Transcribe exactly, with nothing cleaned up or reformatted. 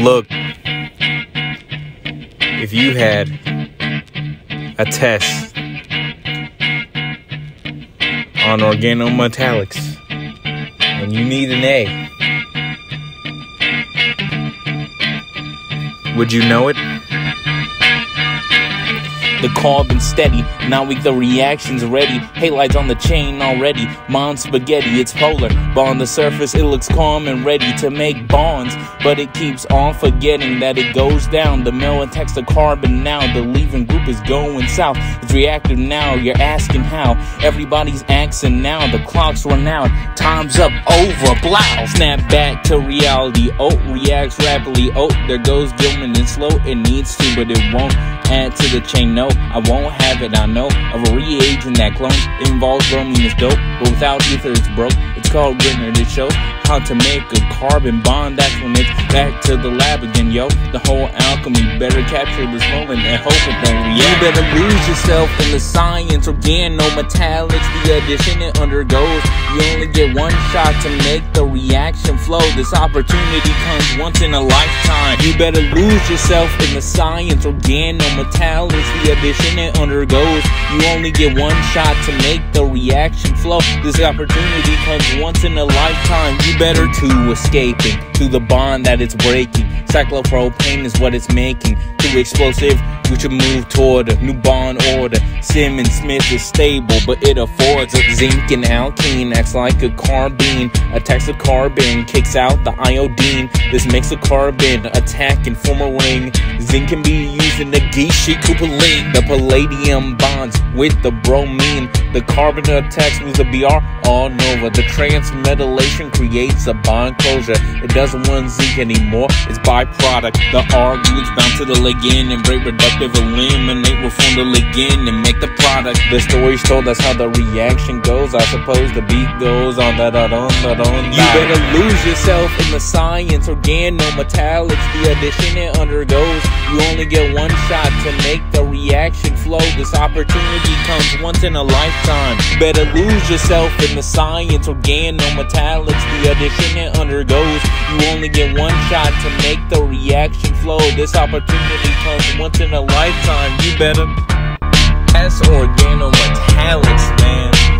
Look, if you had a test on organometallics and you need an A, would you know it? The carbon steady, now we the reactions ready. Halides on the chain already, mon spaghetti, it's polar. But on the surface it looks calm and ready to make bonds. But it keeps on forgetting that it goes down. The mill attacks the carbon now, the leaving group is going south. It's reactive now, you're asking how. Everybody's asking now, the clock's run out. Time's up, over, blaow. Snap back to reality, oh, reacts rapidly. Oh, there goes Gilman, and slow, it needs to, but it won't add to the chain, no. I won't have it, I know, of a reagent that clones. It involves bromine, it's dope, but without ether it's broke. It's called grignard, it shows how to make a carbon bond. That's when it's back to the lab again, yo. The whole alchemy, better capture this moment and hope it don't react. You better lose yourself in the science, organometallics, the addition it undergoes. You only get one shot to make the reaction flow. This opportunity comes once in a lifetime. You better lose yourself in the science, organometallics, the addition it undergoes. You only get one shot to make the reaction flow. This opportunity comes once in a lifetime. You better to escaping to the bond that it's breaking. Cyclopropane is what it's making. Too explosive, we should move toward a new bond order. Simmons Smith is stable, but it affords a zinc and alkene. Acts like a carbine, attacks the carbon, kicks out the iodine. This makes a carbon attack and form a ring. Zinc can be used in the Gishi Kupaling. The palladium bonds with the bromine. The carbon attacks with the B R all nova. The transmetallation creates a bond closure. It doesn't want zinc anymore, it's byproduct. The R glues bound to the ligand and break reductive eliminate will form the ligand and make the product. The story's told, that's how the reaction goes. I suppose the beat goes on da da da da da. You better lose yourself in the science, organometallics, the addition it undergoes. You only get one shot to make the reaction flow. This opportunity comes once in a lifetime. You better lose yourself in the science, organometallics, the addition it undergoes. You only get one shot to make the reaction flow. This opportunity comes once in a lifetime. You better. That's organometallics, man.